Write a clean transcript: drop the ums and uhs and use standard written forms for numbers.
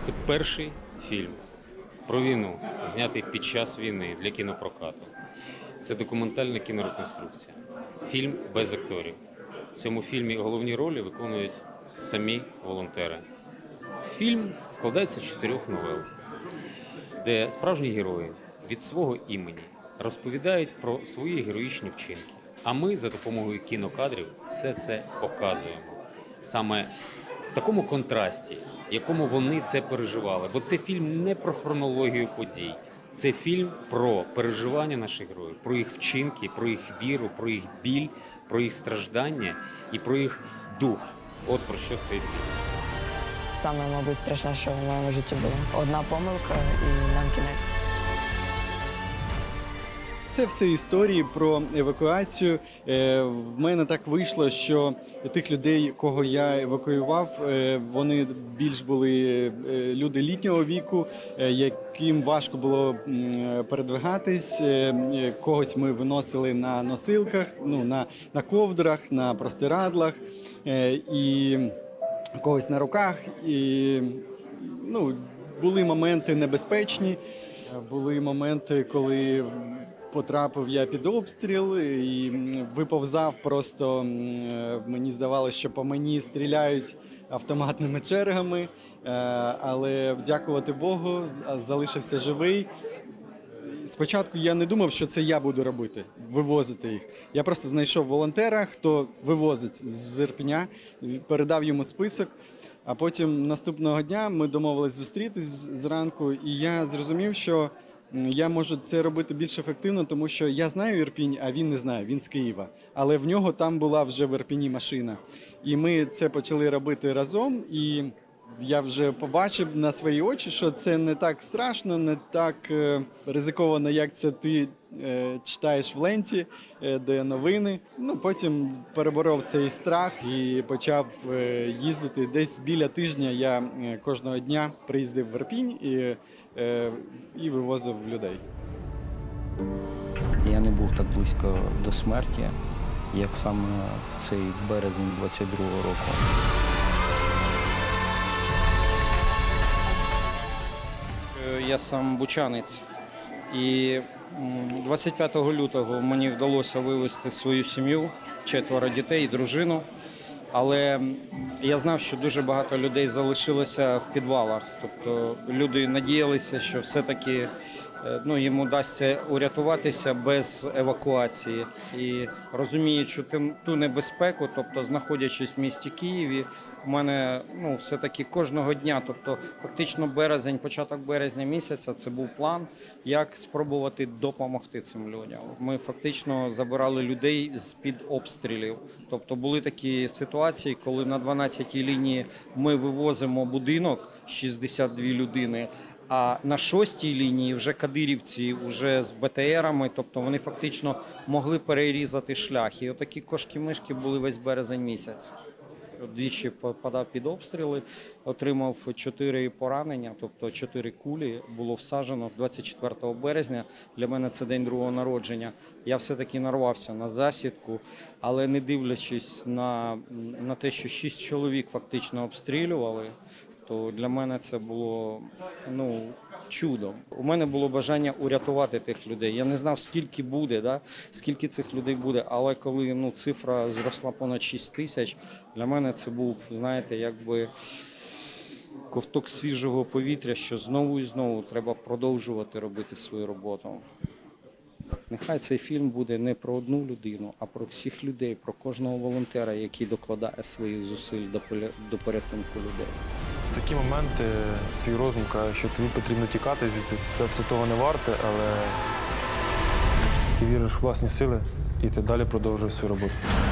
Це перший фільм про війну, знятий під час війни для кінопрокату. Це документальна кінореконструкція. Фільм без акторів. В цьому фільмі головні ролі виконують самі волонтери. Фільм складається з 4 новел, де справжні герої від свого імені розповідають про свої героїчні вчинки. А ми за допомогою кінокадрів все це показуємо. Саме в такому контрасті, в якому вони це переживали. Бо це фільм не про хронологію подій. Це фільм про переживання наших героїв, про їх вчинки, про їх віру, про їх біль, про їх страждання і про їх дух. От про що цей фільм. Саме, мабуть, страшне, що в моєму житті було. Одна помилка і нам кінець. Це все історії про евакуацію. В мене так вийшло, що тих людей, кого я евакуював, вони більш були люди літнього віку, яким важко було передвигатись. Когось ми виносили на носилках, на ковдрах, на простирадлах, і когось на руках. І, були моменти небезпечні, були моменти, коли потрапив я під обстріл і виповзав просто, мені здавалося, що по мені стріляють автоматними чергами, але дякувати Богу, залишився живий. Спочатку я не думав, що це я буду робити, вивозити їх. Я просто знайшов волонтера, хто вивозить з Ірпеня, передав йому список. А потім наступного дня ми домовились зустрітись зранку, і я зрозумів, що я можу це робити більш ефективно, тому що я знаю Ірпінь, а він не знає, він з Києва. Але в нього там була вже в Ірпені машина. І ми це почали робити разом, і я вже побачив на свої очі, що це не так страшно, не так ризиковано, як це ти читаєш в ленті, де новини. Потім переборов цей страх і почав їздити. Десь біля тижня я кожного дня приїздив в Ірпінь і вивозив людей. Я не був так близько до смерті, як саме в цей березень 22-го року. Я сам бучанець, і 25 лютого мені вдалося вивезти свою сім'ю, 4 дітей і дружину. Але я знав, що дуже багато людей залишилося в підвалах. Тобто люди надіялися, що все-таки їм удасться урятуватися без евакуації. І розуміючи ту небезпеку, тобто знаходячись в місті Києві, у мене все-таки кожного дня, тобто фактично березень, початок березня місяця, це був план, як спробувати допомогти цим людям. Ми фактично забирали людей з-під обстрілів. Тобто були такі ситуації, коли на 12-й лінії ми вивозимо будинок, 62 людини, а на 6-й лінії вже кадирівці, вже з БТРами, тобто вони фактично могли перерізати шлях. І отакі кошки-мишки були весь березень місяць. Двічі попадав під обстріли, отримав 4 поранення, тобто 4 кулі було всаджено з 24 березня. Для мене це день другого народження. Я все-таки нарвався на засідку, але не дивлячись на те, що 6 чоловік фактично обстрілювали, то для мене це було чудом. У мене було бажання урятувати тих людей. Я не знав, скільки буде, скільки цих людей буде, але коли цифра зросла понад 6 тисяч, для мене це був, якби ковток свіжого повітря, що знову і знову треба продовжувати робити свою роботу. Нехай цей фільм буде не про одну людину, а про всіх людей, про кожного волонтера, який докладає своїх зусиль до порятунку людей. В такі моменти твій розум каже, що тобі потрібно тікати, це все того не варте, але ти віриш в власні сили і ти далі продовжуєш свою роботу.